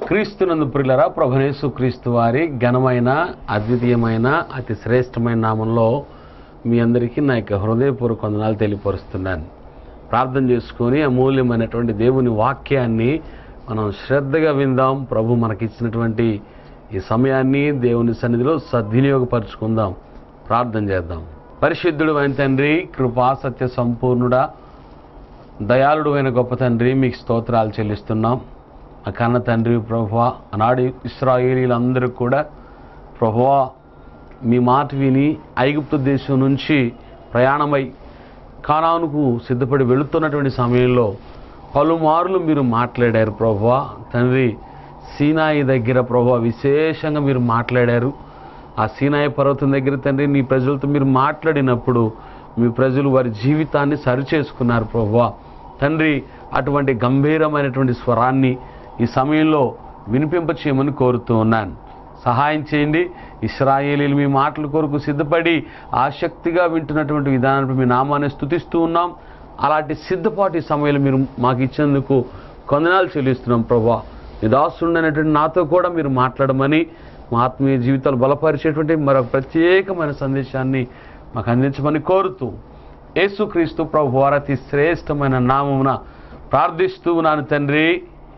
క్రీస్తునందు ప్రియులారా, ప్రభువైన యేసు క్రీస్తు వారి ఘనమైన అద్వితీయమైన అతి శ్రేష్టమైన నామంలో మీ అందరికీ నా యొక్క హృదయపూర్వక వందనాలు తెలియపరుస్తున్నాను. ప్రార్థన చేసుకొని అమూల్యమైనటువంటి దేవుని వాక్యాన్ని మనం శ్రద్ధగా విందాం. ప్రభు మనకిచ్చినటువంటి ఈ సమయాన్ని దేవుని సన్నిధిలో సద్వినియోగపరుచుకుందాం. ప్రార్థన చేద్దాం. పరిశుద్ధుడు అయిన తండ్రి, కృపా సత్య సంపూర్ణుడా, దయాళుడు అయిన గొప్ప తండ్రి, మీకు స్తోత్రాలు చెల్లిస్తున్నాం. ఆ కన్న తండ్రి ప్రభువా, ఆనాడు ఇశ్రాయేలీలందరూ కూడా ప్రభువా మీ మాట విని ఐగుప్తు దేశం నుంచి ప్రయాణమై కానానుకు సిద్ధపడి వెళుతున్నటువంటి సమయంలో పలుమార్లు మీరు మాట్లాడారు ప్రభువా. తండ్రి, సీనాయి దగ్గర ప్రభువా విశేషంగా మీరు మాట్లాడారు. ఆ సీనాయి పర్వతం దగ్గర తండ్రి నీ ప్రజలతో మీరు మాట్లాడినప్పుడు మీ ప్రజలు వారి జీవితాన్ని సరిచేసుకున్నారు ప్రభువా. తండ్రి, అటువంటి గంభీరమైనటువంటి స్వరాన్ని ఈ సమయంలో వినిపింప చేయమని కోరుతూ ఉన్నాను. సహాయం చేయండి. ఇశ్రాయేలీలు మీ మాటల కొరకు సిద్ధపడి ఆసక్తిగా వింటున్నటువంటి విధానాన్ని మీ నామాన్ని స్తుతిస్తూ ఉన్నాం. అలాంటి సిద్ధపాటు ఈ సమయంలో మీరు మాకు ఇచ్చేందుకు వందనాలు చెల్లిస్తున్నాం ప్రభువా. నీ దాసుడైనటువంటి నాతో కూడా మీరు మాట్లాడమని, మా ఆత్మీయ జీవితాలు బలపరిచేటువంటి మరొక ప్రత్యేకమైన సందేశాన్ని మాకు అందించమని కోరుతూ యేసుక్రీస్తు ప్రభు వారి అతి శ్రేష్టమైన నామమున ప్రార్థిస్తూ ఉన్నాను తండ్రి,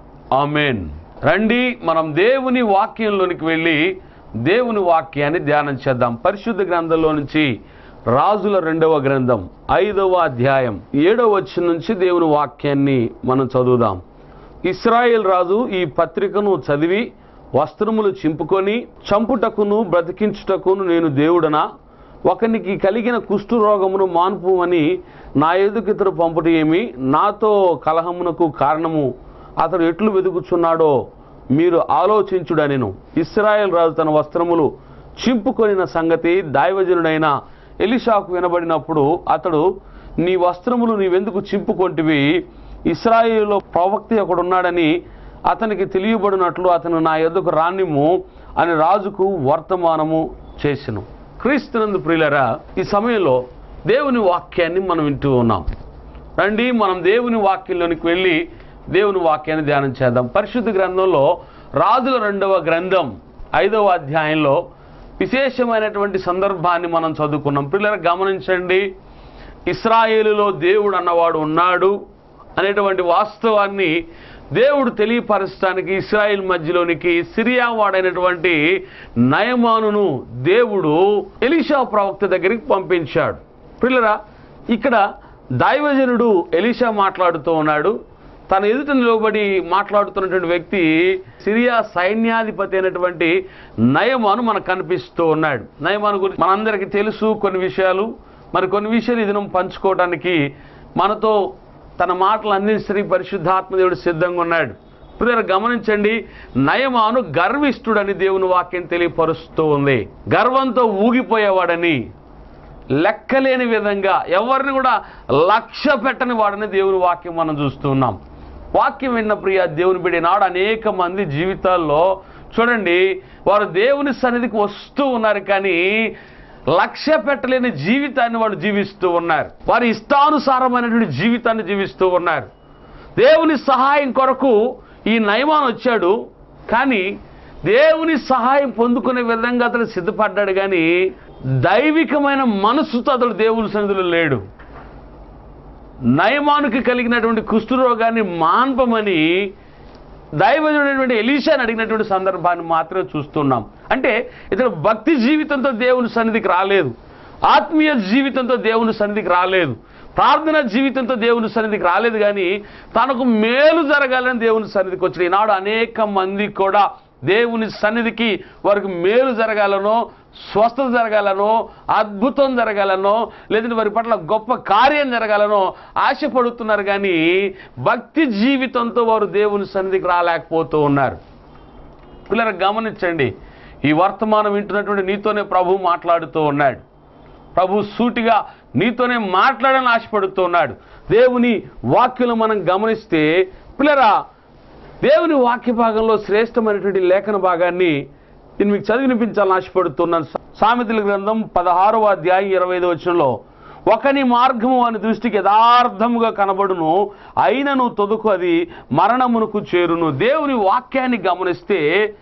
ఆమేన్. రండి, మనం దేవుని వాక్యంలోనికి వెళ్ళి దేవుని వాక్యాన్ని ధ్యానం చేద్దాం. పరిశుద్ధ గ్రంథంలో నుంచి రాజుల 2వ గ్రంథం 5వ అధ్యాయం 7వ వచనం నుంచి దేవుని వాక్యాన్ని మనం చదువుదాం. ఇశ్రాయేల్ రాజు ఈ పత్రికను చదివి వస్త్రములు చింపుకొని, చంపుటకును బ్రతికించుటకును నేను దేవుడనా? ఒకనికి కలిగిన కుష్ఠరోగమును మాన్పుమని నా ఎదుకు ఇతరు పంపుట ఏమి? నాతో కలహమునకు కారణము అతడు ఎట్లు వెతుకుచున్నాడో మీరు ఆలోచించుడనెను. ఇశ్రాయేల్ రాజు తన వస్త్రములు చింపుకొనిన సంగతి దైవజనుడైన ఎలీషాకు వినబడినప్పుడు అతడు, నీ వస్త్రములు నీవెందుకు చింపుకొంటివి? ఇశ్రాయేలులో ప్రవక్త ఒకడున్నాడని అతనికి తెలియబడినట్లు అతను నా యొద్దకు రానిమ్ము అని రాజుకు వర్తమానము చేసెను. క్రీస్తునందు ప్రియులారా, ఈ సమయంలో దేవుని వాక్యాన్ని మనం వింటూ ఉన్నాం. రండి, మనం దేవుని వాక్యంలోనికి వెళ్ళి దేవుని వాక్యాన్ని ధ్యానం చేద్దాం. పరిశుద్ధ గ్రంథంలో రాజుల 2వ గ్రంథం 5వ అధ్యాయంలో విశేషమైనటువంటి సందర్భాన్ని మనం చదువుకున్నాం. పిల్లలు గమనించండి, ఇశ్రాయేలులో దేవుడు అన్నవాడు ఉన్నాడు అనేటువంటి వాస్తవాన్ని దేవుడు తెలియపరచడానికి ఇశ్రాయేల్ మధ్యలోనికి సిరియా వాడైనటువంటి నయమానును దేవుడు ఎలీషా ప్రవక్త దగ్గరికి పంపించాడు. పిల్లరా, ఇక్కడ దైవజనుడు ఎలీషా మాట్లాడుతూ ఉన్నాడు. తన ఎదుట నిలబడి మాట్లాడుతున్నటువంటి వ్యక్తి సిరియా సైన్యాధిపతి అయినటువంటి నయమాను మనకు కనిపిస్తూ ఉన్నాడు. నయమాను గురించి మనందరికీ తెలుసు కొన్ని విషయాలు. మరి కొన్ని విషయాలు ఇది పంచుకోవడానికి మనతో తన మాటలు అందించడానికి పరిశుద్ధాత్మదేవుడు సిద్ధంగా ఉన్నాడు. ఇప్పుడు గమనించండి, నయమాను గర్విష్ఠుడని దేవుని వాక్యం తెలియపరుస్తూ ఉంది. గర్వంతో ఊగిపోయేవాడని, లెక్కలేని విధంగా ఎవరిని కూడా లక్ష్య పెట్టని వాడని దేవుని వాక్యం మనం చూస్తున్నాం. వాక్యం విన్న ప్రియ దేవుని బిడ్డ, నాడు అనేక మంది జీవితాల్లో చూడండి, వారు దేవుని సన్నిధికి వస్తూ ఉన్నారు, కానీ లక్ష్య పెట్టలేని జీవితాన్ని వాళ్ళు జీవిస్తూ ఉన్నారు. వారి ఇష్టానుసారమైనటువంటి జీవితాన్ని జీవిస్తూ ఉన్నారు. దేవుని సహాయం కొరకు ఈ నయమాను వచ్చాడు, కానీ దేవుని సహాయం పొందుకునే విధంగా అతడు సిద్ధపడ్డాడు, కానీ దైవికమైన మనసుతో అతడు దేవుని సన్నిధిలో లేడు. నయమానుకి కలిగినటువంటి కుష్ఠరోగాన్ని మాన్పమని దైవజనుడైనటువంటి ఎలీషాని అడిగినటువంటి సందర్భాన్ని మాత్రమే చూస్తున్నాం. అంటే ఇతడు భక్తి జీవితంతో దేవుని సన్నిధికి రాలేదు, ఆత్మీయ జీవితంతో దేవుని సన్నిధికి రాలేదు, ప్రార్థన జీవితంతో దేవుని సన్నిధికి రాలేదు, కానీ తనకు మేలు జరగాలని దేవుని సన్నిధికి వచ్చాడు. ఈనాడు అనేక మంది కూడా దేవుని సన్నిధికి వారికి మేలు జరగాలనో, స్వస్థత జరగాలనో, అద్భుతం జరగాలనో, లేదంటే వారి పట్ల గొప్ప కార్యం జరగాలనో ఆశపడుతున్నారు, కానీ భక్తి జీవితంతో వారు దేవుని సన్నిధికి రాలేకపోతూ ఉన్నారు. పిల్లలు గమనించండి, ఈ వర్తమానం వింటున్నటువంటి నీతోనే ప్రభు మాట్లాడుతూ ఉన్నాడు. ప్రభు సూటిగా నీతోనే మాట్లాడాలని ఆశపడుతూ ఉన్నాడు. దేవుని వాక్యం మనం గమనిస్తే పిల్లరా, దేవుని వాక్య భాగంలో శ్రేష్టమైనటువంటి లేఖన భాగాన్ని నేను మీకు చదివి వినిపించాలని ఆశపడుతున్నాను. సామెతల గ్రంథం 16వ అధ్యాయం 25వ వచనంలో, ఒకని మార్గము అని దృష్టికి యథార్థముగా కనబడును, అయినను తొదుకు అది మరణమునకు చేరును. దేవుని వాక్యాన్ని గమనిస్తే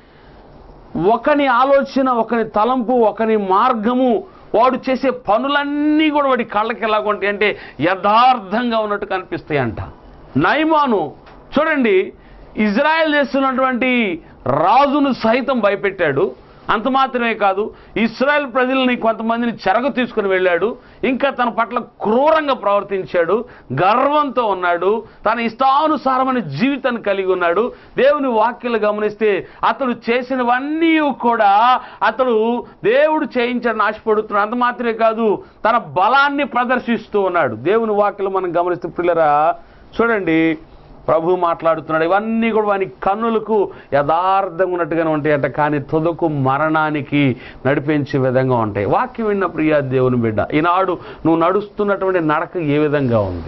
ఒకని ఆలోచన, ఒకని తలంపు, ఒకని మార్గము, వాడు చేసే పనులన్నీ కూడా వాడి కళ్ళకి ఎలాగుంటాయి అంటే యథార్థంగా ఉన్నట్టు కనిపిస్తాయి అంట. నయమాను చూడండి, ఇజ్రాయెల్ చేస్తున్నటువంటి రాజును సైతం భయపెట్టాడు. అంత మాత్రమే కాదు, ఇశ్రాయేల్ ప్రజల్ని కొంతమందిని చెరగ తీసుకుని వెళ్ళాడు. ఇంకా తన పట్ల క్రూరంగా ప్రవర్తించాడు, గర్వంతో ఉన్నాడు, తన ఇష్టానుసారమైన జీవితాన్ని కలిగి ఉన్నాడు. దేవుని వాక్యాలు గమనిస్తే అతడు చేసినవన్నీ కూడా అతడు దేవుడు చేయించాడని ఆశపడుతున్నాడు. అంత మాత్రమే కాదు, తన బలాన్ని ప్రదర్శిస్తూ ఉన్నాడు. దేవుని వాక్యాలు మనం గమనిస్తే పిల్లరా చూడండి, ప్రభు మాట్లాడుతున్నాడు. ఇవన్నీ కూడా వాని కన్నులకు యథార్థంగా ఉన్నట్టుగానే ఉంటాయంట, కానీ తుదకు మరణానికి నడిపించే విధంగా ఉంటాయి. వాక్యం విన్న ప్రియ దేవుని బిడ్డ, ఈనాడు నువ్వు నడుస్తున్నటువంటి నడక ఏ విధంగా ఉంది?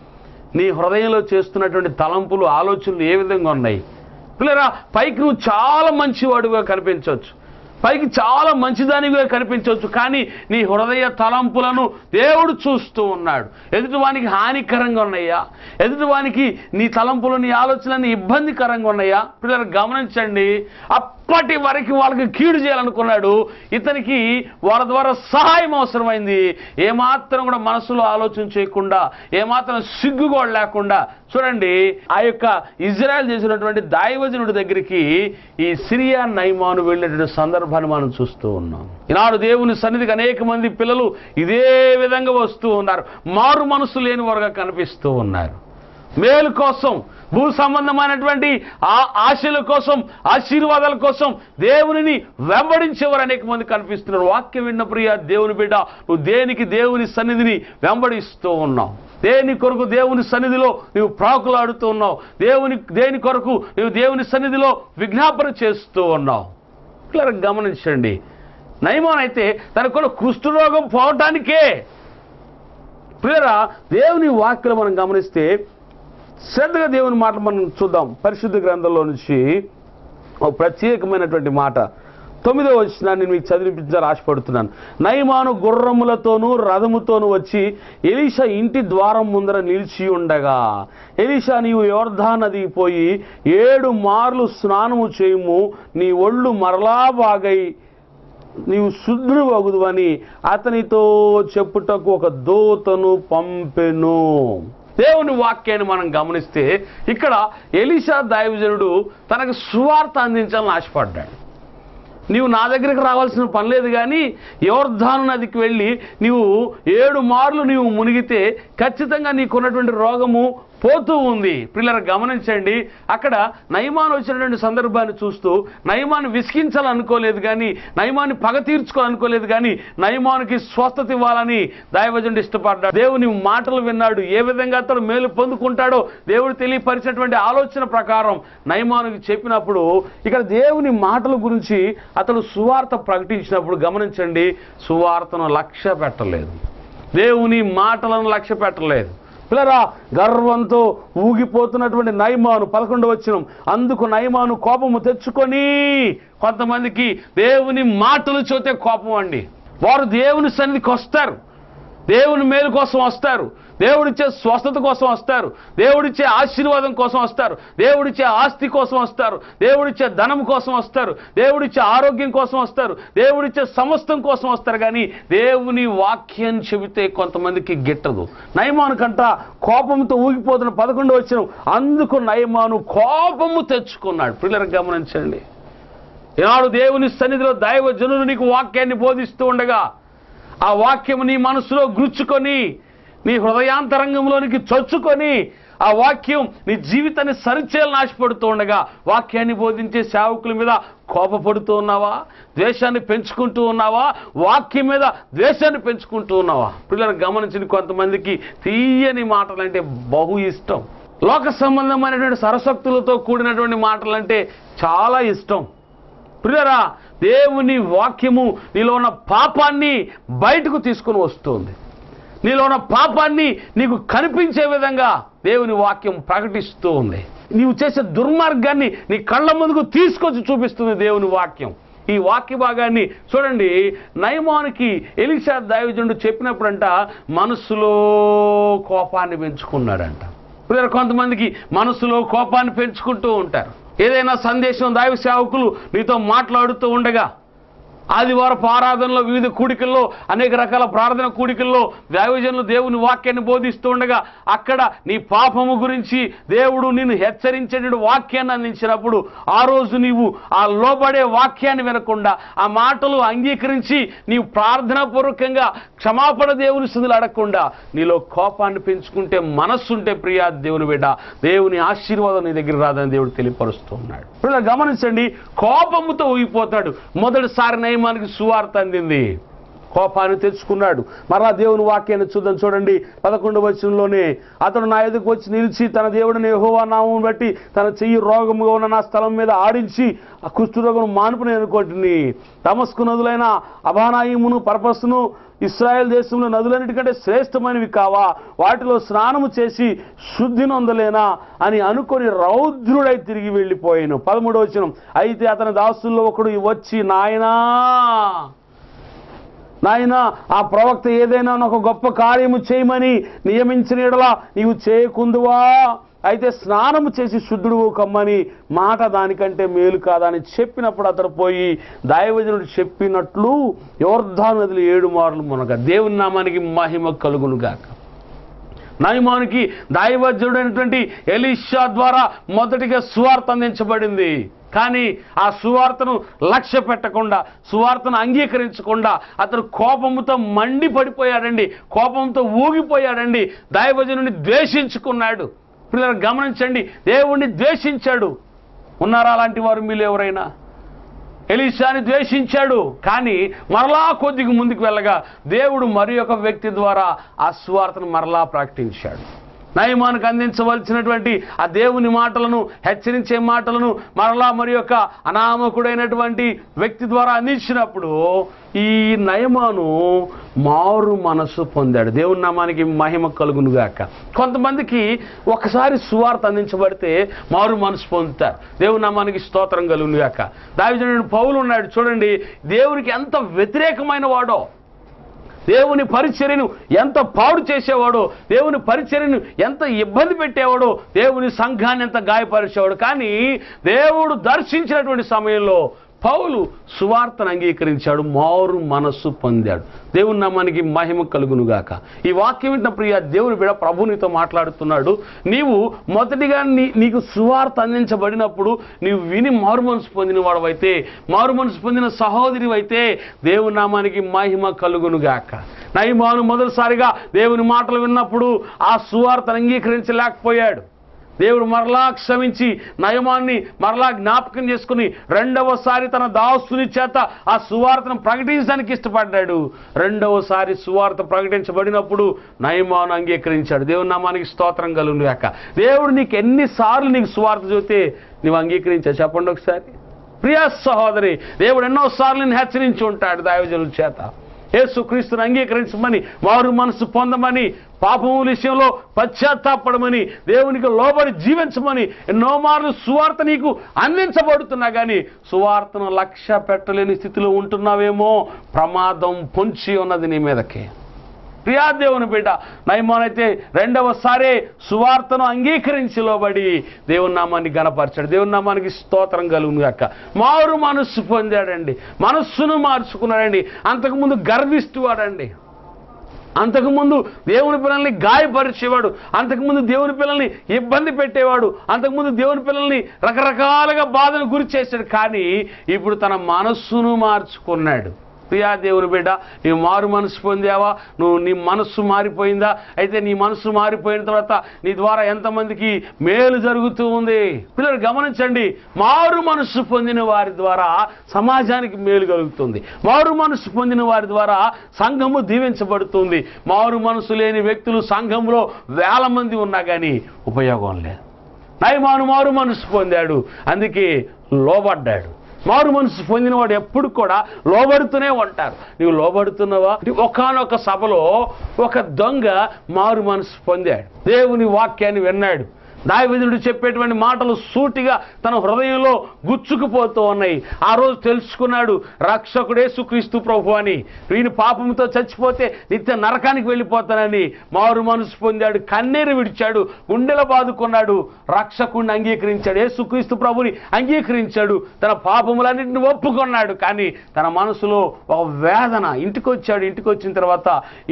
నీ హృదయంలో చేస్తున్నటువంటి తలంపులు, ఆలోచనలు ఏ విధంగా ఉన్నాయి? పిల్లరా, పైకి నువ్వు చాలా మంచివాడుగా కనిపించవచ్చు, పైకి చాలా మంచిదానిగా కనిపించవచ్చు, కానీ నీ హృదయ తలంపులను దేవుడు చూస్తూ ఉన్నాడు. ఎదుటివానికి హానికరంగా ఉన్నాయా? ఎదుటివానికి నీ తలంపులు, నీ ఆలోచనలు ఇబ్బందికరంగా ఉన్నాయా? పిల్లలు గమనించండి, అప్పటి వరకు వాళ్ళకి కీడు చేయాలనుకున్నాడు, ఇతనికి వాళ్ళ ద్వారా సహాయం అవసరమైంది. ఏమాత్రం కూడా మనసులో ఆలోచన చేయకుండా, ఏమాత్రం సిగ్గు కూడా లేకుండా చూడండి, ఆ యొక్క ఇజ్రాయెల్ చేసినటువంటి దైవజనుడి దగ్గరికి ఈ సిరియా నయమాను వెళ్ళేటువంటి సందర్భాన్ని మనం చూస్తూ ఉన్నాం. ఈనాడు దేవుని సన్నిధికి అనేక మంది పిల్లలు ఇదే విధంగా వస్తూ ఉన్నారు, మారు మనసు లేని వారుగా కనిపిస్తూ ఉన్నారు. మేలు కోసం, భూ సంబంధమైనటువంటి ఆశల కోసం, ఆశీర్వాదాల కోసం దేవునిని వెంబడించేవారు అనేక మంది కనిపిస్తున్నారు. వాక్యం విన్న ప్రియ దేవుని బిడ్డ, నువ్వు దేనికి దేవుని సన్నిధిని వెంబడిస్తూ ఉన్నావు? దేని కొరకు దేవుని సన్నిధిలో నువ్వు ప్రాకులాడుతూ ఉన్నావు? దేని కొరకు నువ్వు దేవుని సన్నిధిలో విజ్ఞాపన చేస్తూ ఉన్నావు? ఇలా గమనించండి, నయమాన్ అయితే తనకు కుష్ఠరోగం పోవటానికే. ప్రియరా, దేవుని వాక్యలు మనం గమనిస్తే శ్రద్ధగా దేవుని మాటలు మనం చూద్దాం. పరిశుద్ధ గ్రంథంలో నుంచి ఒక ప్రత్యేకమైనటువంటి మాట 9వ వచనాన్ని మీకు చదివించాలని ఆశపడుతున్నాను. నయమాను గుర్రములతోనూ రథముతోనూ వచ్చి ఎలీషా ఇంటి ద్వారం ముందర నిలిచి ఉండగా, ఎలీషా, నీవు యోర్దాను నదికి పోయి 7 మార్లు స్నానము చేయుము, నీ ఒళ్ళు మరలా బాగై నీవు శుద్ధుడవగుదు అని అతనితో చెప్పుటకు ఒక దూతను పంపెను. దేవుని వాక్యాన్ని మనం గమనిస్తే ఇక్కడ ఎలీషా దైవజనుడు తనకు సువార్త అందించాలని ఆశపడ్డాడు. నీవు నా దగ్గరికి రావాల్సిన పని లేదు, కానీ యోర్దాను నదికి వెళ్ళి నీవు 7 మార్లు నీవు మునిగితే ఖచ్చితంగా నీకున్నటువంటి రోగము పోతూ ఉంది. పిల్లలు గమనించండి, అక్కడ నయమాను వచ్చినటువంటి సందర్భాన్ని చూస్తూ నయమాను విసిగించాలనుకోలేదు, కానీ నయమాన్ని పగ తీర్చుకోవాలనుకోలేదు, కానీ నయమానికి స్వస్థత ఇవ్వాలని దైవజనుడు ఇష్టపడ్డాడు. దేవుని మాటలు విన్నాడు, ఏ విధంగా అతడు మేలు పొందుకుంటాడో దేవుడు తెలియపరిచినటువంటి ఆలోచన ప్రకారం నయమానుకి చెప్పినప్పుడు, ఇక్కడ దేవుని మాటల గురించి అతడు సువార్త ప్రకటించినప్పుడు గమనించండి, సువార్తను లక్ష్య పెట్టలేదు, దేవుని మాటలను లక్ష్య పెట్టలేదు. పిల్లరా, గర్వంతో ఊగిపోతున్నటువంటి నయమాను 11వ వచనం, అందుకు నయమాను కోపము తెచ్చుకొని, కొంతమందికి దేవుని మాటలు చూస్తే కోపం అండి. వారు దేవుని సన్నిధికి వస్తారు, దేవుని మేలు కోసం వస్తారు, దేవుడిచ్చే స్వస్థత కోసం వస్తారు, దేవుడిచ్చే ఆశీర్వాదం కోసం వస్తారు, దేవుడిచ్చే ఆస్తి కోసం వస్తారు, దేవుడిచ్చే ధనం కోసం వస్తారు, దేవుడిచ్చే ఆరోగ్యం కోసం వస్తారు, దేవుడిచ్చే సమస్తం కోసం వస్తారు, కానీ దేవుని వాక్యం చెబితే కొంతమందికి గిట్టదు. నయమాను కంట కోపంతో ఊగిపోతున్న 11వ వచనం, అందుకు నయమాను కోపము తెచ్చుకున్నాడు. పిల్లలు గమనించండి, ఈనాడు దేవుని సన్నిధిలో దైవజనులు నీకు వాక్యాన్ని బోధిస్తూ ఉండగా, ఆ వాక్యము నీ మనసులో గుచ్చుకొని, నీ హృదయాంతరంగంలోనికి చొచ్చుకొని, ఆ వాక్యం నీ జీవితాన్ని సరిచేయాలని ఆశపడుతూ ఉండగా, వాక్యాన్ని బోధించే సేవకుల మీద కోపపడుతూ ఉన్నావా? ద్వేషాన్ని పెంచుకుంటూ ఉన్నావా? వాక్యం మీద ద్వేషాన్ని పెంచుకుంటూ ఉన్నావా? పిల్లలు గమనించిన కొంతమందికి తీయని మాటలంటే బహు ఇష్టం, లోక సంబంధమైనటువంటి సరసక్తులతో కూడినటువంటి మాటలంటే చాలా ఇష్టం. ప్రియరా, దేవుని వాక్యము నీలో ఉన్న పాపాన్ని బయటకు తీసుకుని వస్తుంది. నీలో ఉన్న పాపాన్ని నీకు కనిపించే విధంగా దేవుని వాక్యం ప్రకటిస్తూ ఉంది. నీవు చేసే దుర్మార్గాన్ని నీ కళ్ళ ముందుకు తీసుకొచ్చి చూపిస్తుంది దేవుని వాక్యం. ఈ వాక్య భాగాన్ని చూడండి. నయమానుకి ఎలీషా దైవజనుడు చెప్పినప్పుడంట మనసులో కోపాన్ని పెంచుకున్నాడంట. కొంతమందికి మనసులో కోపాన్ని పెంచుకుంటూ ఉంటారు. ఏదైనా సందేశం దైవ సేవకులు నీతో మాట్లాడుతూ ఉండగా, ఆదివారపు ఆరాధనలో, వివిధ కూడికల్లో, అనేక రకాల ప్రార్థన కూడికల్లో దైవజనులు దేవుని వాక్యాన్ని బోధిస్తూ ఉండగా అక్కడ నీ పాపము గురించి దేవుడు నిన్ను హెచ్చరించేటువంటి వాక్యాన్ని అందించినప్పుడు ఆ రోజు నీవు ఆ లోబడే వాక్యాన్ని వినకుండా ఆ మాటలు అంగీకరించి నీవు ప్రార్థనాపూర్వకంగా క్షమాపణ దేవుని స్థుతులు అడగకుండా నీలో కోపాన్ని పెంచుకుంటే, మనస్సుంటే ప్రియా దేవుని బిడ్డ, దేవుని ఆశీర్వాదం నీ దగ్గర రాదని దేవుడు తెలియపరుస్తూ ఉన్నాడు. ఇప్పుడు గమనించండి, కోపముతో ఊగిపోతాడు. మొదటిసారి నయమానికి సువార్త అందింది, కోపాన్ని తెచ్చుకున్నాడు. మరలా దేవుని వాక్యాన్ని చూడండి 11వ వచనంలోనే, అతడు నా ఎదుకు వచ్చి నిలిచి తన దేవుడిని యెహోవా నామమును బట్టి తన చెయ్యి రోగముగా ఉన్న నా స్థలం మీద ఆడించి ఆ కుష్ఠరోగం మానుపుని అనుకోటిని. దమస్కు నదులైన అబానాయిమును పర్పస్ను ఇశ్రాయేల్ దేశంలో నదులన్నిటికంటే శ్రేష్టమైనవి కావా, వాటిలో స్నానము చేసి శుద్ధి నొందలేనా అని అనుకొని రౌద్రుడై తిరిగి వెళ్ళిపోయాను. 13వ వచనం, అయితే అతని దాసుల్లో ఒకడు వచ్చి, నాయనా ఆ ప్రవక్త ఏదైనా ఒక గొప్ప కార్యము చేయమని నియమించిన యెడల నీవు చేయకుందువా? అయితే స్నానము చేసి శుద్ధుడు కమ్మని మాట దానికంటే మేలు కాదని చెప్పినప్పుడు అతడు పోయి దైవజనుడు చెప్పినట్లు యొర్దాను నదిలో 7 మార్లు మునగ. దేవుని నామానికి మహిమ కలుగునుగాక. నయమానుకి దైవజనుడైనటువంటి ఎలీషా ద్వారా మొదటిగా సువార్త అందించబడింది. కానీ ఆ సువార్తను లక్ష్య పెట్టకుండా, సువార్తను అంగీకరించకుండా అతను కోపంతో మండిపడిపోయాడండి, కోపంతో ఊగిపోయాడండి, దైవజనుడిని ద్వేషించుకున్నాడు. పిల్లలు గమనించండి, దేవుణ్ణి ద్వేషించాడు. ఉన్నారా అలాంటి వారు మీలో ఎవరైనా? ఎలీషాని ద్వేషించాడు, కానీ మరలా కొద్దిగా ముందుకు వెళ్ళగా దేవుడు మరి ఒక వ్యక్తి ద్వారా ఆ సువార్తను మరలా ప్రకటించాడు. నయమానుకు అందించవలసినటువంటి ఆ దేవుని మాటలను, హెచ్చరించే మాటలను మరలా మరి యొక్క అనామకుడైనటువంటి వ్యక్తి ద్వారా అందించినప్పుడు ఈ నయమాను మారు మనసు పొందాడు. దేవుని నామానికి మహిమ కలుగునుగాక. కొంతమందికి ఒకసారి సువార్త అందించబడితే మారు మనసు పొందుతారు. దేవుని నామానికి స్తోత్రం కలుగునుగాక. దావీదు పౌలు ఉన్నాడు చూడండి, దేవునికి ఎంత వ్యతిరేకమైన వాడో, దేవుని పరిచర్యను ఎంత పాడు చేసేవాడో, దేవుని పరిచర్యను ఎంత ఇబ్బంది పెట్టేవాడో, దేవుని సంఘాన్ని ఎంత గాయపరిచేవాడు. కానీ దేవుడు దర్శించినటువంటి సమయంలో పౌలు సువార్తను అంగీకరించాడు, మారు మనస్సు పొందాడు. దేవుని నామానికి మహిమ కలుగునుగాక. ఈ వాక్యం వింటున్న ప్రియ దేవుని బిడ్డ, ప్రభు నీతో మాట్లాడుతున్నాడు. నీవు మొదటిగా నీకు సువార్త అందించబడినప్పుడు నీవు విని మారు మనసు పొందిన వాడవైతే, మారు మనసు పొందిన సహోదరివైతే దేవుని నామానికి మహిమ కలుగునుగాక. నయమాను మొదటిసారిగా దేవుని మాటలు విన్నప్పుడు ఆ సువార్తను అంగీకరించలేకపోయాడు. దేవుడు మరలా క్షమించి నయమాన్ని మరలా జ్ఞాపకం చేసుకుని రెండవసారి తన దాసుని చేత ఆ సువార్తను ప్రకటించడానికి ఇష్టపడ్డాడు. రెండవసారి సువార్త ప్రకటించబడినప్పుడు నయమాను అంగీకరించాడు. దేవుని నామానికి స్తోత్రం కలుగునుగాక. దేవుడు నీకు ఎన్నిసార్లు నీకు సువార్త చెబితే నువ్వు అంగీకరించా చెప్పండి ఒకసారి. ప్రియ సహోదరి, దేవుడు ఎన్నోసార్లు నేను హెచ్చరించి ఉంటాడు దైవజనుల చేత. యేసుక్రీస్తుని అంగీకరించమని, వారు మనసు పొందమని, పాపము విషయంలో పశ్చాత్తాపడమని, దేవునికి లోబడి జీవించమని ఎన్నో మార్లు సువార్త నీకు అందించబడుతున్నా కానీ సువార్తను లక్ష్య పెట్టలేని స్థితిలో ఉంటున్నావేమో. ప్రమాదం పొంచి ఉన్నది నీ మీదకి. ప్రియా దేవుని బిడ్డ, నయమానైతే రెండవసారే సువార్తను అంగీకరించి లోబడి దేవుని నామాన్ని గణపరిచాడు. దేవుని నామానికి స్తోత్రం కలుగునుగాక. మారు మనస్సు పొందాడండి, మనస్సును మార్చుకున్నాడండి. అంతకుముందు గర్విస్తువాడండి, అంతకుముందు దేవుని పిల్లల్ని గాయపరిచేవాడు, అంతకుముందు దేవుని పిల్లల్ని ఇబ్బంది పెట్టేవాడు, అంతకుముందు దేవుని పిల్లల్ని రకరకాలుగా బాధను గురి చేశాడు. కానీ ఇప్పుడు తన మనస్సును మార్చుకున్నాడు. ప్రియా దేవుని బిడ్డ, నీవు మారు మనసు పొందావా? నీ మనస్సు మారిపోయిందా? అయితే నీ మనస్సు మారిపోయిన తర్వాత నీ ద్వారా ఎంతమందికి మేలు జరుగుతూ ఉంది? పిల్లలు గమనించండి, మారు మనస్సు పొందిన వారి ద్వారా సమాజానికి మేలు కలుగుతుంది. మారు మనస్సు పొందిన వారి ద్వారా సంఘము దీవించబడుతుంది. మారు మనసు లేని వ్యక్తులు సంఘంలో 1000 మంది ఉన్నా కానీ ఉపయోగం లేదు. నయమాను మారు మనసు పొందాడు, అందుకే లోబడ్డాడు. మారు మనసు పొందిన వాడు ఎప్పుడు కూడా లోబడుతూనే ఉంటారు. నీవు లోబడుతున్నావా? ఒకానొక సభలో ఒక దొంగ మారు మనసు పొందాడు, దేవుని వాక్యాన్ని విన్నాడు. దావీదుడు చెప్పేటువంటి మాటలు సూటిగా తన హృదయంలో గుచ్చుకుపోతూ ఉన్నాయి. ఆ రోజు తెలుసుకున్నాడు రక్షకుడు యేసుక్రీస్తు ప్రభు అని. వీని పాపంతో చచ్చిపోతే నిత్య నరకానికి వెళ్ళిపోతానని మారు మనసు పొందాడు, కన్నీరు విడిచాడు, గుండెల బాదుకున్నాడు, రక్షకుడిని అంగీకరించాడు, యేసుక్రీస్తు ప్రభుని అంగీకరించాడు, తన పాపములన్నింటిని ఒప్పుకున్నాడు. కానీ తన మనసులో ఒక వేదన. ఇంటికి వచ్చాడు. ఇంటికి వచ్చిన తర్వాత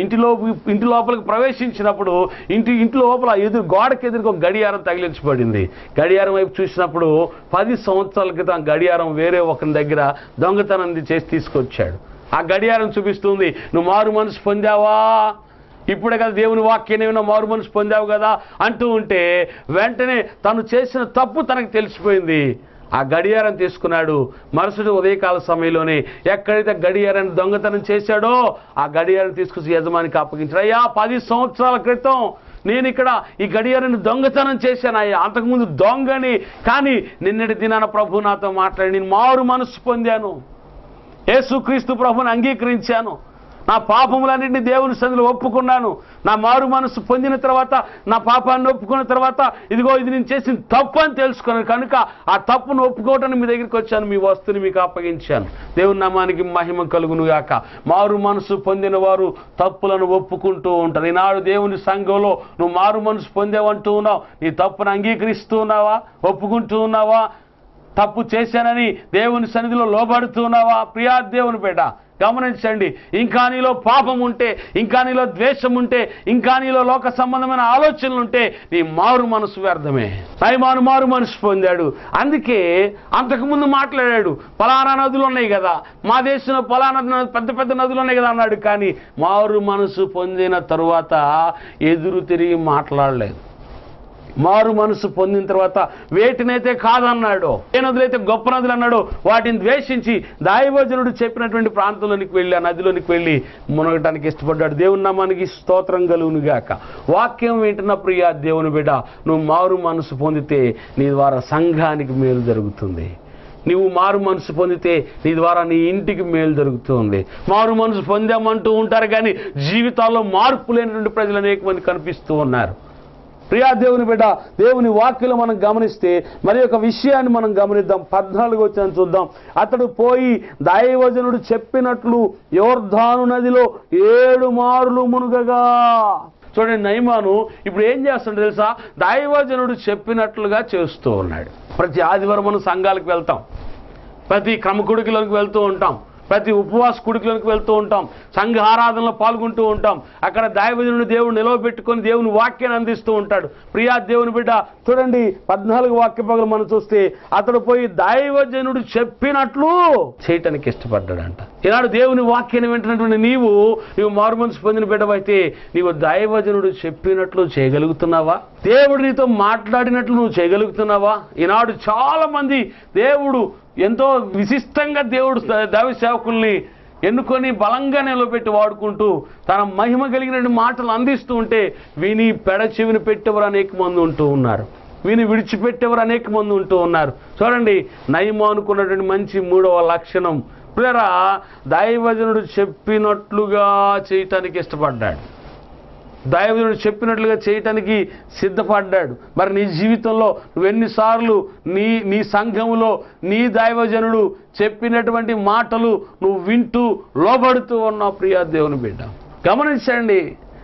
ఇంటి లోపలికి ప్రవేశించినప్పుడు ఇంటి లోపల గోడకి ఎదురుగా గడియారం తగిలించబడింది. గడియారం వైపు చూసినప్పుడు 10 సంవత్సరాల క్రితం గడియారం వేరే ఒకరి దగ్గర దొంగతనం చేసి తీసుకొచ్చాడు. ఆ గడియారం చూపిస్తుంది, నువ్వు మారు మనసు పొందావా, ఇప్పుడే కదా దేవుని వాక్యాన్ని మారు మనసు పొందావు కదా అంటూ ఉంటే వెంటనే తను చేసిన తప్పు తనకు తెలిసిపోయింది. ఆ గడియారం తీసుకున్నాడు. మరుసటి ఉదయకాల సమయంలోనే ఎక్కడైతే గడియారాన్ని దొంగతనం చేశాడో ఆ గడియారం తీసుకొచ్చి యజమానికి అప్పగించాడు. అయ్యా, 10 సంవత్సరాల క్రితం నేను ఇక్కడ ఈ గడియారాన్ని దొంగతనం చేశాను అయ్యా, అంతకుముందు దొంగని, కానీ నిన్నటి దినాన ప్రభు నాతో మాట్లాడి నేను మారు మనసు పొందాను, యేసుక్రీస్తు ప్రభుని అంగీకరించాను, నా పాపములన్నింటినీ దేవుని సన్నిధిలో ఒప్పుకున్నాను, నా మారు మనసు పొందిన తర్వాత నా పాపాన్ని ఒప్పుకున్న తర్వాత ఇదిగో ఇది నేను చేసిన తప్పు అని తెలుసుకున్నాను, కనుక ఆ తప్పును ఒప్పుకోవటానికి మీ దగ్గరికి వచ్చాను, మీ వస్తువుని మీకు అప్పగించాను. దేవుని నామానికి మహిమ కలుగును గాక. మారు మనసు పొందిన వారు తప్పులను ఒప్పుకుంటూ ఉంటారు. ఈనాడు దేవుని సంఘంలో నువ్వు మారు మనసు పొందేవంటూ ఉన్నావు, నీ తప్పును అంగీకరిస్తూ ఉన్నావా, ఒప్పుకుంటూ ఉన్నావా, తప్పు చేశానని దేవుని సన్నిధిలో లోబడుతూ ఉన్నావా? ప్రియా దేవుని బిడ్డ గమనించండి, ఇంకా నీలో పాపం ఉంటే, ఇంకా నీలో ద్వేషం ఉంటే, ఇంకా నీలో లోక సంబంధమైన ఆలోచనలు ఉంటే నీ మారు మనసు వ్యర్థమే. నయమాను మారు మనసు పొందాడు, అందుకే అంతకుముందు మాట్లాడాడు, పలానా నదులు ఉన్నాయి కదా, మా దేశంలో పలానా పెద్ద పెద్ద నదులు ఉన్నాయి కదా అన్నాడు. కానీ మారు మనసు పొందిన తరువాత ఎదురు తిరిగి మాట్లాడలేదు. మారు మనసు పొందిన తర్వాత వేటినైతే కాదన్నాడో, ఏ నదులైతే గొప్ప నదులు అన్నాడో వాటిని ద్వేషించి దైవజనుడు చెప్పినటువంటి ప్రాంతంలోనికి వెళ్ళి ఆ నదిలోనికి వెళ్ళి మునగటానికి ఇష్టపడ్డాడు. దేవుని నామానికి స్తోత్రం కలుగును గాక. వాక్యం వింటున్న ప్రియా దేవుని బిడ్డ, నువ్వు మారు మనసు పొందితే నీ ద్వారా సంఘానికి మేలు జరుగుతుంది. నీవు మారు మనసు పొందితే నీ ద్వారా నీ ఇంటికి మేలు జరుగుతుంది. మారు మనసు పొందామంటూ ఉంటారు కానీ జీవితాల్లో మార్పు లేనటువంటి ప్రజలు అనేక మంది కనిపిస్తూ ఉన్నారు. ప్రియా దేవుని బిడ్డ, దేవుని వాక్యలో మనం గమనిస్తే మరి ఒక విషయాన్ని మనం గమనిద్దాం. 14 వచనం చూద్దాం. అతడు పోయి దైవజనుడు చెప్పినట్లు యోర్దాను నదిలో 7 మారులు మునుగగా. చూడండి, నయమాను ఇప్పుడు ఏం చేస్తాడు తెలుసా? దైవజనుడు చెప్పినట్లుగా చేస్తూ ఉన్నాడు. ప్రతి ఆదివారం మనం సంఘాలకు వెళ్తాం, ప్రతి క్రమకుడికిలోకి వెళ్తూ ఉంటాం, ప్రతి ఉపవాస కుడికిలోకి వెళ్తూ ఉంటాం, సంఘ ఆరాధనలో పాల్గొంటూ ఉంటాం. అక్కడ దైవజనుడు దేవుడు నిలవబెట్టుకొని దేవుని వాక్యాన్ని అందిస్తూ ఉంటాడు. ప్రియా దేవుని బిడ్డ చూడండి, 14 వాక్య పగలు మనం చూస్తే అతడు పోయి దైవజనుడు చెప్పినట్లు చేయటానికి ఇష్టపడ్డాడంట. ఈనాడు దేవుని వాక్యాన్ని వింటున్నటువంటి నీవు మారు మనసు పొందిన బిడ్డవైతే నీవు దైవజనుడు చెప్పినట్లు చేయగలుగుతున్నావా? దేవుడు నీతో మాట్లాడినట్లు నువ్వు చేయగలుగుతున్నావా? ఈనాడు చాలా మంది దేవుడు ఎంతో విశిష్టంగా దేవుడు దైవ సేవకుల్ని ఎన్నుకొని బలంగా నిలబెట్టి వాడుకుంటూ తన మహిమ కలిగిన మాటలు అందిస్తూ ఉంటే విని పెడచెవిని పెట్టేవారు అనేక మంది ఉంటూ ఉన్నారు, విని విడిచిపెట్టేవారు అనేక మంది ఉంటూ ఉన్నారు. చూడండి, నయమానుకున్నటువంటి మంచి 3వ లక్షణం ప్రియరా, దైవజనుడు చెప్పినట్లుగా చేయటానికి ఇష్టపడ్డాడు, దైవజనుడు చెప్పినట్లుగా చేయటానికి సిద్ధపడ్డాడు. మరి నీ జీవితంలో నువ్వెన్నిసార్లు నీ సంఘంలో నీ దైవజనుడు చెప్పినటువంటి మాటలు నువ్వు వింటూ లోబడుతూ ఉన్నావు? ప్రియా దేవుని బిడ్డ గమనించండి,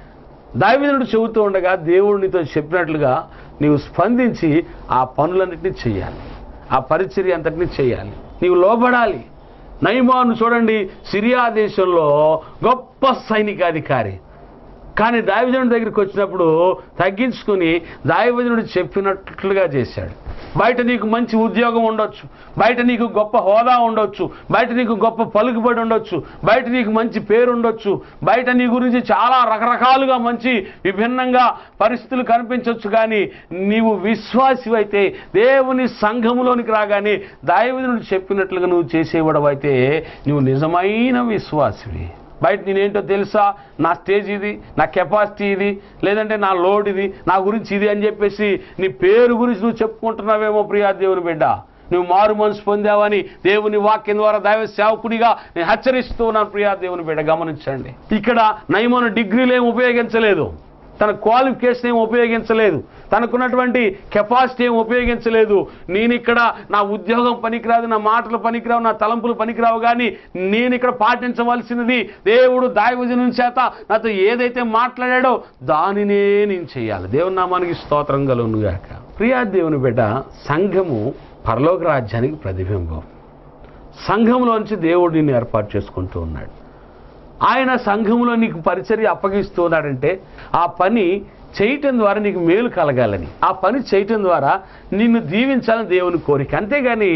దైవజనుడు చెబుతూ ఉండగా దేవుడు నీతో చెప్పినట్లుగా నీవు స్పందించి ఆ పనులన్నింటినీ చేయాలి, ఆ పరిచర్య అంతటినీ చేయాలి, నీవు లోబడాలి. నయమాను చూడండి, సిరియా దేశంలో గొప్ప సైనికాధికారి, కానీ దైవజనుడి దగ్గరికి వచ్చినప్పుడు తగ్గించుకుని దైవజనుడు చెప్పినట్లుగా చేశాడు. బయట నీకు మంచి ఉద్యోగం ఉండొచ్చు, బయట నీకు గొప్ప హోదా ఉండొచ్చు, బయట నీకు గొప్ప పలుకుబడి ఉండొచ్చు, బయట నీకు మంచి పేరు ఉండొచ్చు, బయట నీ గురించి చాలా రకరకాలుగా మంచి విభిన్నంగా పరిస్థితులు కనిపించవచ్చు. కానీ నీవు విశ్వాసివైతే దేవుని సంఘములోనికి రాగానే దైవజనుడు చెప్పినట్లుగా నువ్వు చేసేవాడవైతే నువ్వు నిజమైన విశ్వాసివి. బయట నేనేంటో తెలుసా, నా స్టేజ్ ఇది, నా కెపాసిటీ ఇది, లేదంటే నా లోడ్ ఇది, నా గురించి ఇది అని చెప్పేసి నీ పేరు గురించి నువ్వు చెప్పుకుంటున్నావేమో. ప్రియా దేవుని బిడ్డ, నువ్వు మారు మనసు పొందావని దేవుని వాక్యం ద్వారా దైవ సేవకుడిగా నేను హెచ్చరిస్తూ ఉన్నాను. ప్రియా దేవుని బిడ్డ గమనించండి, ఇక్కడ నయమాను డిగ్రీలు ఏమి ఉపయోగించలేదు, తన క్వాలిఫికేషన్ ఏం ఉపయోగించలేదు, తనకున్నటువంటి కెపాసిటీ ఏం ఉపయోగించలేదు. నేను ఇక్కడ నా ఉద్యోగం పనికిరాదు, నా మాటలు పనికిరావు, నా తలంపులు పనికిరావు, కానీ నేను ఇక్కడ పాటించవలసినది దేవుడు దైవజనుని చేత నాతో ఏదైతే మాట్లాడాడో దానినే నేను చేయాలి. దేవుని నామానికి స్తోత్రం కలుగునుగాక. ప్రియా దేవుని బిడ్డ, సంఘము పరలోక రాజ్యానికి ప్రతిబింబం. సంఘంలోంచి దేవుడు నిన్ను ఏర్పాటు చేసుకుంటూ ఉన్నాడు. ఆయన సంఘంలో నీకు పరిచర్య అప్పగిస్తూ ఉన్నాడంటే ఆ పని చేయటం ద్వారా నీకు మేలు కలగాలని, ఆ పని చేయటం ద్వారా నిన్ను దీవించాలని దేవుని కోరిక. అంతేగాని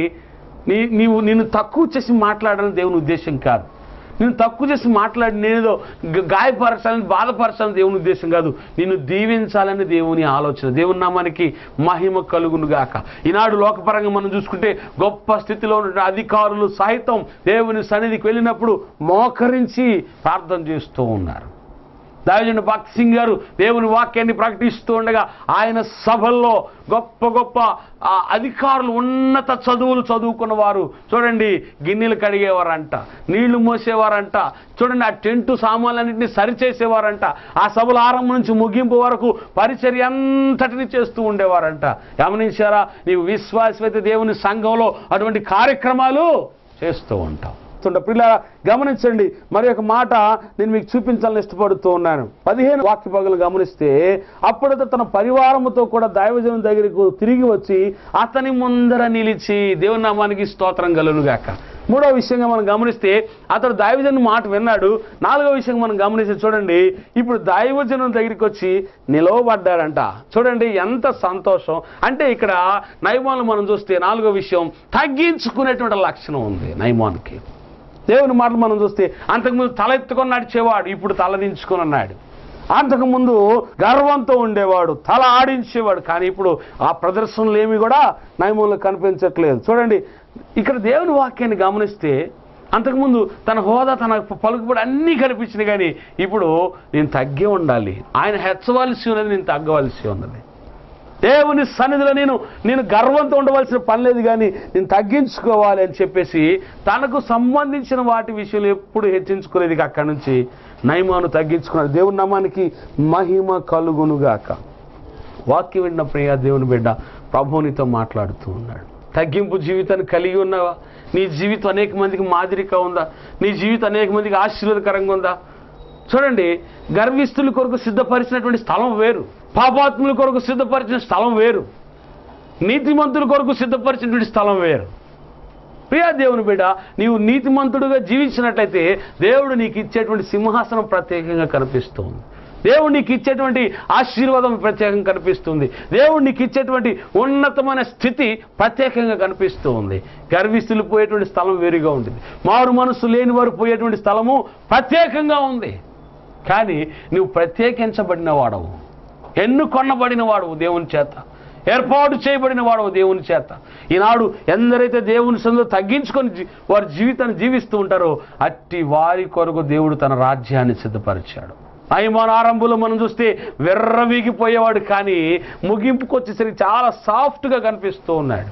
నిన్ను తక్కువ చేసి మాట్లాడాలని దేవుని ఉద్దేశం కాదు. నిన్ను తక్కువ చేసి మాట్లాడి నేనేదో గాయపరచాలని, బాధపరచాలని దేవుని ఉద్దేశం కాదు. నిన్ను దీవించాలని దేవుని ఆలోచన. దేవుని నామానికి మహిమ కలుగునుగాక. ఈనాడు లోకపరంగా మనం చూసుకుంటే గొప్ప స్థితిలో ఉన్న అధికారులు సైతం దేవుని సన్నిధికి వెళ్ళినప్పుడు మోకరించి ప్రార్థన చేస్తూ ఉన్నారు. దైవజనుడు భక్త్ సింగ్ గారు దేవుని వాక్యాన్ని ప్రకటిస్తూ ఉండగా ఆయన సభల్లో గొప్ప గొప్ప అధికారులు, ఉన్నత చదువులు చదువుకున్న వారు చూడండి, గిన్నెలు కడిగేవారంట, నీళ్లు మోసేవారంట, చూడండి ఆ టెంటు సామాన్లన్నింటినీ సరిచేసేవారంట, ఆ సభల ఆరంభం నుంచి ముగింపు వరకు పరిచర్య అంతటిని చేస్తూ ఉండేవారంట. గమనించారా? నీవు విశ్వాసమైతే దేవుని సంఘంలో అటువంటి కార్యక్రమాలు చేస్తూ ఉంటావు. పిల్లల గమనించండి, మరి ఒక మాట నేను మీకు చూపించాలని ఇష్టపడుతూ ఉన్నాను. 15 వాక్య భాగాలు గమనిస్తే, అప్పుడైతే తన పరివారముతో కూడా దైవజనుని దగ్గరకు తిరిగి వచ్చి అతని ముందర నిలిచి, దేవుని నామానికి స్తోత్రం కలుగునుగాక. 3వ విషయంగా మనం గమనిస్తే అతడు దైవజనుని మాట విన్నాడు. 4వ విషయంగా మనం గమనిస్తే చూడండి, ఇప్పుడు దైవజనుని దగ్గరికి వచ్చి నిలవబడ్డాడంట. చూడండి ఎంత సంతోషం. అంటే ఇక్కడ నయమాను మనం చూస్తే 4వ విషయం, తగ్గించుకునేటువంటి లక్షణం ఉంది నయమానుకి. దేవుని మాటలు మనం చూస్తే అంతకుముందు తల ఎత్తుకొని నడిచేవాడు, ఇప్పుడు తలదించుకొని ఉన్నాడు. అంతకుముందు గర్వంతో ఉండేవాడు, తల ఆడించేవాడు, కానీ ఇప్పుడు ఆ ప్రదర్శనలు ఏమి కూడా నయమంలో కనిపించట్లేదు. చూడండి ఇక్కడ దేవుని వాక్యాన్ని గమనిస్తే అంతకుముందు తన హోదా, తన పలుకుబడి అన్నీ కనిపించినాయి, కానీ ఇప్పుడు నేను తగ్గే ఉండాలి. ఆయన హెచ్చవలసి ఉన్నది, నేను తగ్గవలసి ఉన్నది. దేవుని సన్నిధిలో నేను గర్వంతో ఉండవలసిన పని లేదు, కానీ నేను తగ్గించుకోవాలి అని చెప్పేసి తనకు సంబంధించిన వాటి విషయంలో ఎప్పుడు హెచ్చించుకోలేదు. అక్కడి నుంచి నయమాను తగ్గించుకున్నాడు. దేవుని నామానికి మహిమ కలుగునుగాక. వాక్యం విన్న ప్రియ దేవుని బిడ్డ, ప్రభువునితో మాట్లాడుతూ ఉన్నాడు. తగ్గింపు జీవితాన్ని కలిగి ఉన్నావా? నీ జీవితం అనేక మందికి మాదిరిగా ఉందా? నీ జీవితం అనేక మందికి ఆశీర్వాదకరంగా ఉందా? చూడండి, గర్విస్తుల కొరకు సిద్ధపరిచినటువంటి స్థలం వేరు, పాపాత్ముల కొరకు సిద్ధపరిచిన స్థలం వేరు, నీతిమంతుల కొరకు సిద్ధపరిచినటువంటి స్థలం వేరు. ప్రియా దేవుని బిడ్డ, నీవు నీతిమంతుడుగా జీవించినట్లయితే దేవుడు నీకు ఇచ్చేటువంటి సింహాసనం ప్రత్యేకంగా కనిపిస్తుంది. దేవుడు నీకు ఇచ్చేటువంటి ఆశీర్వాదం ప్రత్యేకంగా కనిపిస్తుంది. దేవుడు నీకు ఇచ్చేటువంటి ఉన్నతమైన స్థితి ప్రత్యేకంగా కనిపిస్తూ ఉంది. గర్విస్తులు పోయేటువంటి స్థలం వేరుగా ఉంటుంది, మారు మనసు లేని వారు పోయేటువంటి స్థలము ప్రత్యేకంగా ఉంది. కానీ నువ్వు ప్రత్యేకించబడిన వాడవు, ఎన్నుకొనబడిన వాడవు దేవుని చేత, ఏర్పాటు చేయబడిన వాడవు దేవుని చేత. ఈనాడు ఎందరైతే దేవుని సన్నిధిలో తగ్గించుకొని వారి జీవితాన్ని జీవిస్తూ ఉంటారో అట్టి వారి కొరకు దేవుడు తన రాజ్యాన్ని సిద్ధపరిచాడు. నయమాను ఆరంభంలో మనం చూస్తే వెర్రవీగిపోయేవాడు, కానీ ముగింపుకు వచ్చేసరికి చాలా సాఫ్ట్గా కనిపిస్తూ ఉన్నాడు,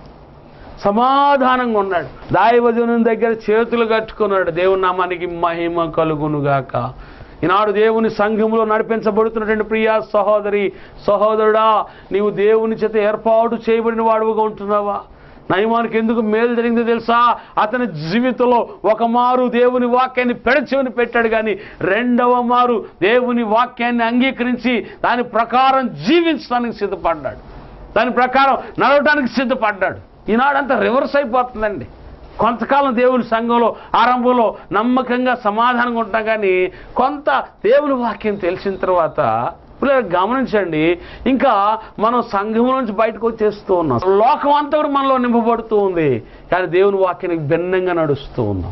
సమాధానంగా ఉన్నాడు. దైవజనుని దగ్గర చేతులు కట్టుకున్నాడు. దేవుని నామానికి మహిమ కలుగునుగాక. ఈనాడు దేవుని సంఘంలో నడిపించబడుతున్నటువంటి ప్రియా సహోదరి సహోదరుడా, నీవు దేవుని చేత ఏర్పాటు చేయబడిన వాడుగా ఉంటున్నావా? నయమానికి ఎందుకు మేలు జరిగిందో తెలుసా? అతని జీవితంలో ఒక మారు దేవుని వాక్యాన్ని పెడచెవిని పెట్టాడు, కానీ రెండవ మారు దేవుని వాక్యాన్ని అంగీకరించి దాని ప్రకారం జీవించడానికి సిద్ధపడ్డాడు, దాని ప్రకారం నడవడానికి సిద్ధపడ్డాడు. ఈనాడంతా రివర్స్ అయిపోతుందండి. కొంతకాలం దేవుని సంఘంలో ఆరంభంలో నమ్మకంగా సమాధానంగా ఉంటాం, కానీ కొంత దేవుని వాక్యం తెలిసిన తర్వాత గమనించండి, ఇంకా మనం సంఘం నుంచి బయటకు వచ్చేస్తూ ఉన్నాం. లోకం అంతా కూడా మనలో నింపబడుతూ ఉంది, కానీ దేవుని వాక్యానికి భిన్నంగా నడుస్తూ ఉన్నాం.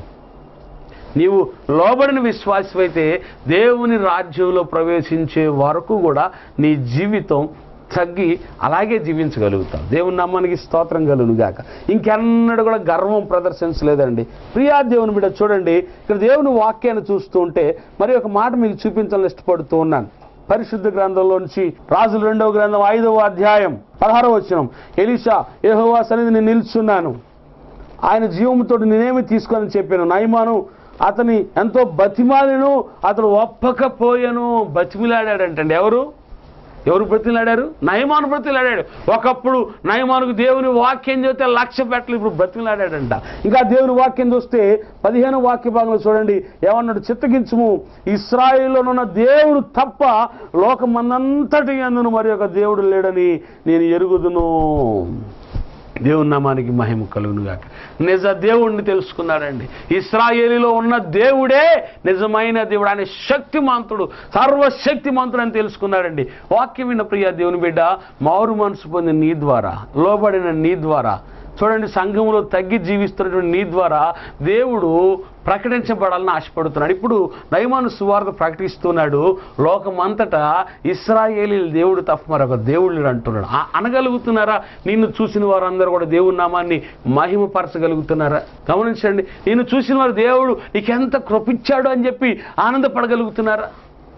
నీవు లోబడిన విశ్వాసమైతే దేవుని రాజ్యంలో ప్రవేశించే వరకు కూడా నీ జీవితం తగ్గి అలాగే జీవించగలుగుతాం. దేవుని నామానికి స్తోత్రం కలుగునుగాక. ఇంకెన్నడూ కూడా గర్వం ప్రదర్శించలేదండి. ప్రియా దేవుని బిడ్డ, చూడండి ఇక్కడ దేవుని వాక్యాన్ని చూస్తూ ఉంటే మరి ఒక మాట మీకు చూపించాలని ఇష్టపడుతూ ఉన్నాను. పరిశుద్ధ గ్రంథంలో నుంచి రాజుల 2వ గ్రంథం 5వ అధ్యాయం 16వ వచనం. ఎలీషా, యెహోవా సన్నిధిని నేను నిల్చున్నాను, ఆయన జీవముతో నేనేమి తీసుకొని చెప్పాను. నయమాను అతని ఎంతో బతిమాలను, అతడు ఒప్పకపోయాను. బతిమిలాడాడంటండి. ఎవరు? ఎవరు బ్రతిలాడారు? నయమాను బ్రతిలాడాడు. ఒకప్పుడు నయమానుకు దేవుని వాక్యం చెబితే లక్ష్య పెట్టలు, ఇప్పుడు బ్రతిలాడాడంట. ఇంకా దేవుని వాక్యం చూస్తే 15వ వాక్య భాగంలో చూడండి ఏమన్నాడు? చిత్తగించుము, ఇశ్రాయేలులోనున్న దేవుడు తప్ప లోకమందంతటి యందును మరి ఒక దేవుడు లేడని నేను ఎరుగుదును. దేవుని నామానికి మహిమ కలుగును గాక. నిజ దేవుణ్ణి తెలుసుకున్నాడండి. ఇశ్రాయేలులో ఉన్న దేవుడే నిజమైన దేవుడు, ఆయన శక్తిమంతుడు, సర్వశక్తిమంతుడు అని తెలుసుకున్నాడండి. వాక్యం విన్న ప్రియ దేవుని బిడ్డ, మారు మనసు పొందిన నీ ద్వారా, లోబడిన నీ ద్వారా, చూడండి సంఘంలో తగ్గి జీవిస్తున్నటువంటి నీ ద్వారా దేవుడు ప్రకటించబడాలని ఆశపడుతున్నాడు. ఇప్పుడు నయమాను సువార్త ప్రకటిస్తున్నాడు. లోకమంతటా ఇశ్రాయేలీయుల దేవుడు తప్ప మరొక దేవుళ్ళు అంటున్నాడు. అనగలుగుతున్నారా? నిన్ను చూసిన వారందరూ కూడా దేవుని నామాన్ని మహిమపరచగలుగుతున్నారా? గమనించండి, నిన్ను చూసిన వారు దేవుడు నీకెంత కృపిచ్చాడు అని చెప్పి ఆనందపడగలుగుతున్నారా?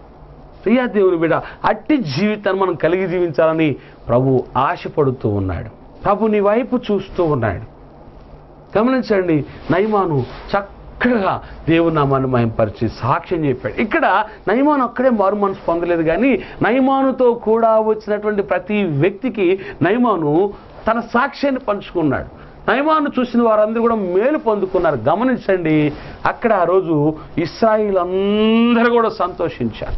ప్రియా దేవుని బిడ్డ, అట్టి జీవితాన్ని మనం కలిగి జీవించాలని ప్రభు ఆశపడుతూ ఉన్నాడు. ప్రభు నీ వైపు చూస్తూ ఉన్నాడు. గమనించండి, నయమాను చక్కగా దేవుని నామాన్ని మహిమపరిచి సాక్ష్యం చెప్పాడు. ఇక్కడ నయమాను అక్కడే మారు మనసు పొందలేదు, కానీ నయమానుతో కూడా వచ్చినటువంటి ప్రతి వ్యక్తికి నయమాను తన సాక్ష్యాన్ని పంచుకున్నాడు. నయమాను చూసిన వారందరూ కూడా మేలు పొందుకున్నారు. గమనించండి, అక్కడ ఆ రోజు ఇశ్రాయేలు అందరూ కూడా సంతోషించారు.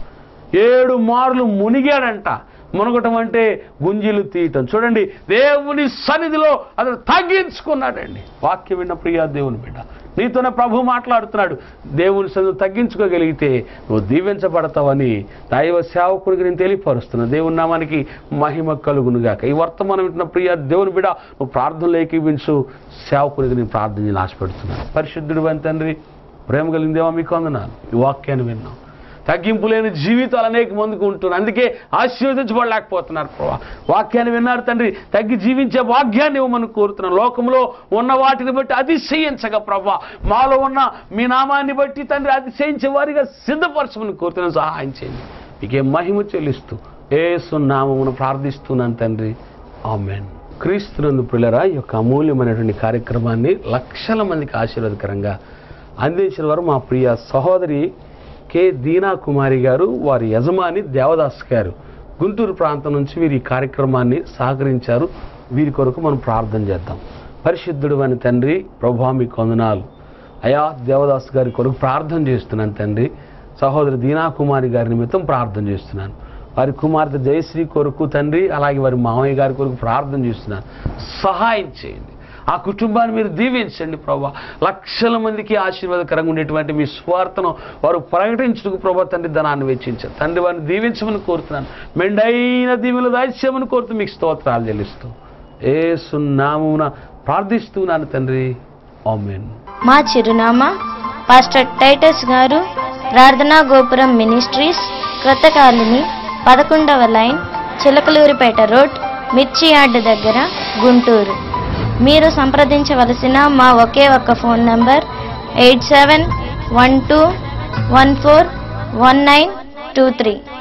7 మార్లు మునిగాడంట. మునగటం అంటే గుంజీలు తీయటం. చూడండి, దేవుని సన్నిధిలో అతను తగ్గించుకున్నాడండి. వాక్యం విన్న ప్రియా దేవుని బిడ్డ, నీతోనే ప్రభు మాట్లాడుతున్నాడు. దేవుని సన్నిధిలో తగ్గించుకోగలిగితే నువ్వు దీవించబడతావని దైవ సేవకుడికి నేను తెలియపరుస్తున్నా. దేవుని నామానికి మహిమ కలుగునుగాక. ఈ వర్తమానం వింటున్న ప్రియా దేవుని బిడ్డ, నువ్వు ప్రార్థనలు ఏకీవించు. సేవకుడికి నేను ప్రార్థన చేయాలని ఆశపడుతున్నాను. పరిశుద్ధుడు అని తండ్రి, ప్రేమ కలిగిన దేవా మీకు వందనాలు. ఈ వాక్యాన్ని విన్నాం. తగ్గింపు లేని జీవితాలు అనేక మందికి ఉంటున్నారు, అందుకే ఆశీర్వదించబడలేకపోతున్నారు. ప్రభా, వాక్యాన్ని విన్నారు తండ్రి, తగ్గి జీవించే భాగ్యాన్ని ఇవ్వమని కోరుతున్నాను. లోకంలో ఉన్న వాటిని బట్టి అతిశయించగా ప్రభా, మాలో ఉన్న మీ నామాన్ని బట్టి తండ్రి అతిశయించే వారిగా సిద్ధపరచమని కోరుతున్నాను. సహాయం చేయండి. మీకే మహిమ చెల్లిస్తూ యేసు నామమున ప్రార్థిస్తున్నాను తండ్రి, ఆమేన్. క్రీస్తునందు ప్రియులారా, ఈ యొక్క అమూల్యమైనటువంటి కార్యక్రమాన్ని లక్షల మందికి ఆశీర్వాదకరంగా అందించిన వారు మా ప్రియ సహోదరి కె దీనా కుమారి గారు, వారి యజమాని దేవదాస్ గారు గుంటూరు ప్రాంతం నుంచి వీరి కార్యక్రమాన్ని సహకరించారు. వీరి కొరకు మనం ప్రార్థన చేద్దాం. పరిశుద్ధుడు అని తండ్రి, ప్రభువా మీకు వందనాలు. అయా, దేవదాస్ గారి కొరకు ప్రార్థన చేస్తున్నాను తండ్రి. సహోదరి దీనా కుమారి గారి నిమిత్తం ప్రార్థన చేస్తున్నాను. వారి కుమార్తె జయశ్రీ కొరకు తండ్రి, అలాగే వారి మామయ్య గారి కొరకు ప్రార్థన చేస్తున్నాను. సహాయం చేయండి. ఆ కుటుంబాన్ని మీరు దీవించండి ప్రభా. లక్షల మందికి ఆశీర్వాదకరంగా ఉండేటువంటి మీ స్వార్థను వారు ప్రకటించుటకు ప్రభా తండ్రి ధనాన్ని వెచ్చించారు తండ్రి. వారిని దీవించమని కోరుతున్నాను. మెండైన దీవులు దాయిమని కోరుతూ మీకు స్తోత్రాలు చెల్లిస్తూ యేసు నామమున ప్రార్థిస్తున్నాను తండ్రి, ఆమేన్. మా చిరునామా పాస్టర్ టైటస్ గారు, ప్రార్థనా గోపురం మినిస్ట్రీస్, క్రొత్త కాలనీ, 11వ line, Chilakaluripet road, Mirchi yard దగ్గర, గుంటూరు. మీరు సంప్రదించవలసిన మా ఒకే ఒక్క ఫోన్ నంబర్ 8712141923.